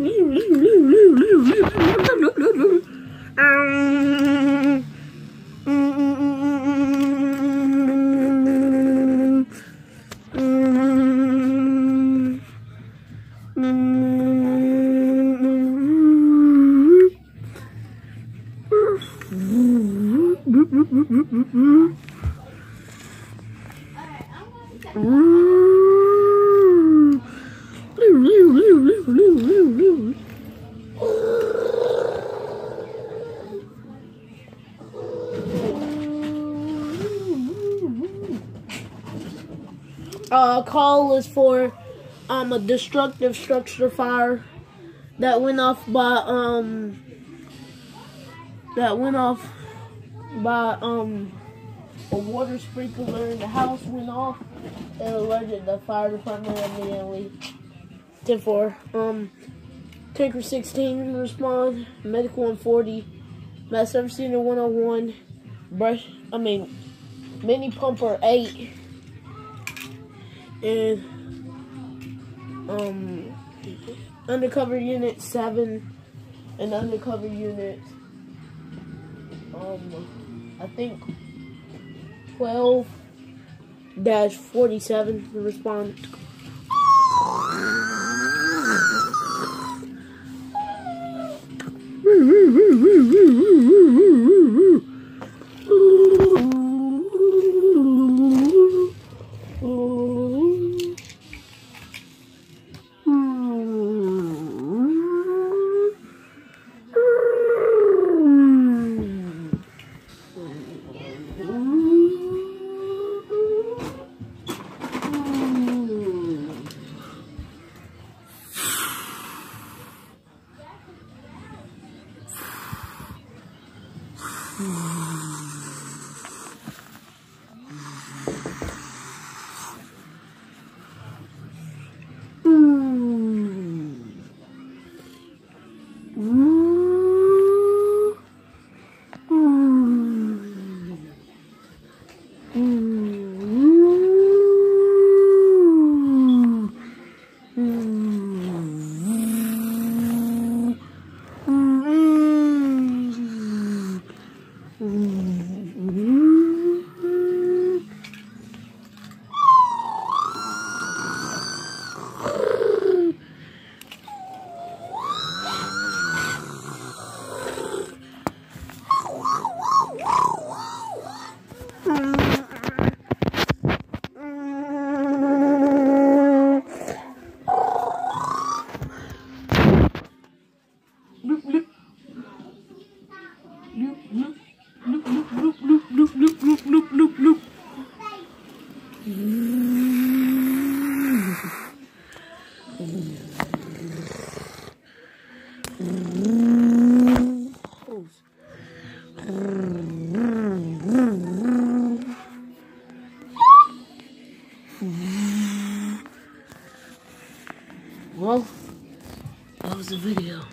Call is for a destructive structure fire that went off by a water sprinkler in the house went off and alerted the fire department immediately. 10-4. Tanker 16 respond, medical 140, mass service unit 101, mini pumper 8, and undercover unit 7, and undercover unit I think 12-47 to respond. Well, that was the video.